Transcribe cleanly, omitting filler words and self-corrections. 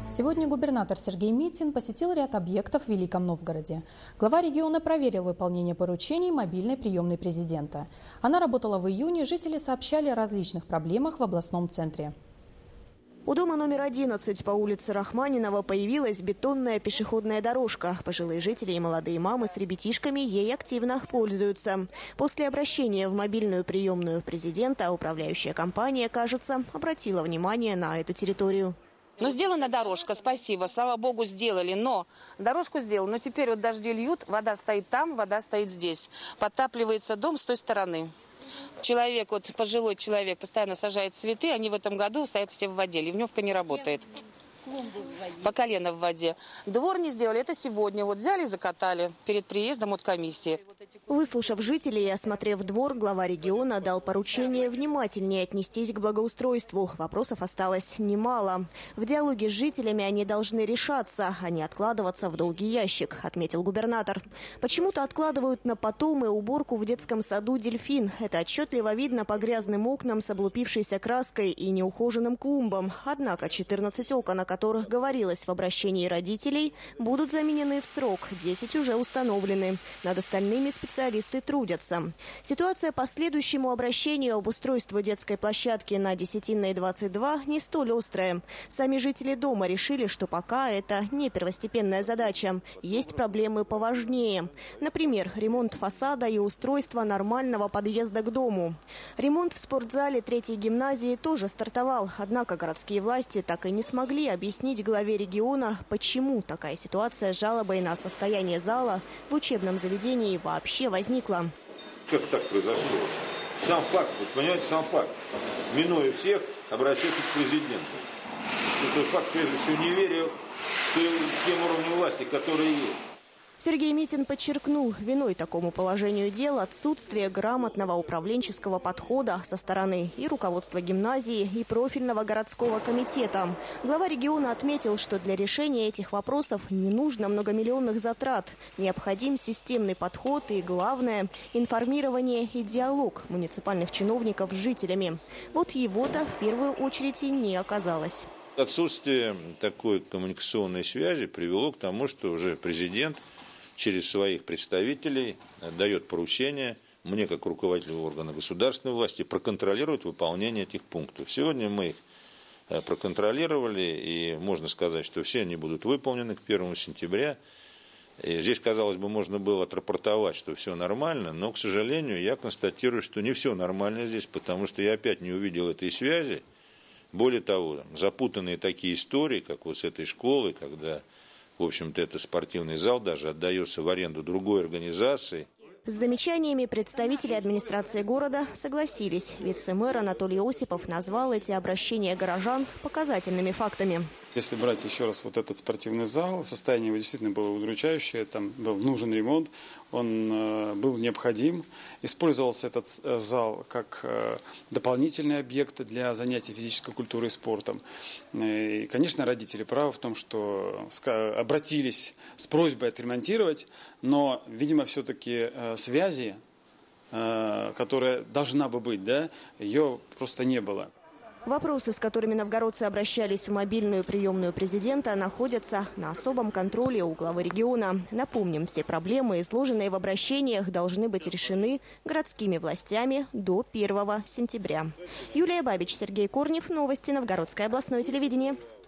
Сегодня губернатор Сергей Митин посетил ряд объектов в Великом Новгороде. Глава региона проверил выполнение поручений мобильной приемной президента. Она работала в июне, жители сообщали о различных проблемах в областном центре. У дома номер 11 по улице Рахманинова появилась бетонная пешеходная дорожка. Пожилые жители и молодые мамы с ребятишками ей активно пользуются. После обращения в мобильную приемную президента управляющая компания, кажется, обратила внимание на эту территорию. Ну, сделана дорожка, спасибо, слава богу, сделали, но дорожку сделали, но теперь вот дожди льют, вода стоит там, вода стоит здесь. Подтапливается дом с той стороны. Человек, вот пожилой человек, постоянно сажает цветы, они в этом году стоят все в воде, ливневка не работает. По колено в воде. Двор не сделали, это сегодня. Вот взяли и закатали перед приездом от комиссии. Выслушав жителей и осмотрев двор, глава региона дал поручение внимательнее отнестись к благоустройству. Вопросов осталось немало. В диалоге с жителями они должны решаться, а не откладываться в долгий ящик, отметил губернатор. Почему-то откладывают на потом и уборку в детском саду «Дельфин». Это отчетливо видно по грязным окнам с облупившейся краской и неухоженным клумбам. Однако 14 окон, о которых говорилось в обращении родителей, будут заменены в срок. 10 уже установлены. Над остальными специалисты трудятся. Ситуация по следующему обращению об устройстве детской площадки на Десятинной 22 не столь острая. Сами жители дома решили, что пока это не первостепенная задача. Есть проблемы поважнее. Например, ремонт фасада и устройство нормального подъезда к дому. Ремонт в спортзале 3-й гимназии тоже стартовал. Однако городские власти так и не смогли объяснить главе региона, почему такая ситуация с жалобой на состояние зала в учебном заведении вообще возникла. Как так произошло? Сам факт, вы понимаете, сам факт. Минуя всех, обращаться к президенту. Это факт, прежде всего, неверия к тем уровням власти, которые есть. Сергей Митин подчеркнул, виной такому положению дел отсутствие грамотного управленческого подхода со стороны и руководства гимназии, и профильного городского комитета. Глава региона отметил, что для решения этих вопросов не нужно многомиллионных затрат. Необходим системный подход и, главное, информирование и диалог муниципальных чиновников с жителями. Вот его-то в первую очередь и не оказалось. Отсутствие такой коммуникационной связи привело к тому, что уже президент через своих представителей дает поручение мне, как руководителю органа государственной власти, проконтролировать выполнение этих пунктов. Сегодня мы их проконтролировали, и можно сказать, что все они будут выполнены к 1 сентября. И здесь, казалось бы, можно было отрапортовать, что все нормально, но, к сожалению, я констатирую, что не все нормально здесь, потому что я опять не увидел этой связи. Более того, запутанные такие истории, как вот с этой школой, когда, в общем-то, это спортивный зал даже отдается в аренду другой организации. С замечаниями представители администрации города согласились. Вице-мэр Анатолий Осипов назвал эти обращения горожан показательными фактами. Если брать еще раз вот этот спортивный зал, состояние его действительно было удручающее, там был нужен ремонт, он был необходим. Использовался этот зал как дополнительный объект для занятий физической культурой и спортом. И, конечно, родители правы в том, что обратились с просьбой отремонтировать, но, видимо, все-таки связи, которая должна бы быть, ее просто не было. Вопросы, с которыми новгородцы обращались в мобильную приемную президента, находятся на особом контроле у главы региона. Напомним, все проблемы, изложенные в обращениях, должны быть решены городскими властями до 1 сентября. Юлия Бабич, Сергей Корнев. Новости Новгородское областное телевидение.